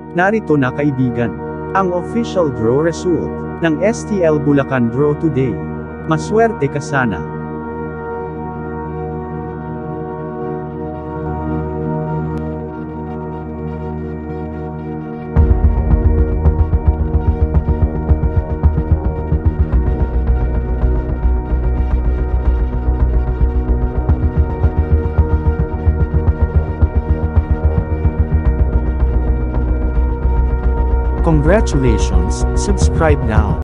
Narito na kaibigan, ang official draw result ng STL Bulacan Draw today. Maswerte ka sana. Congratulations, subscribe now.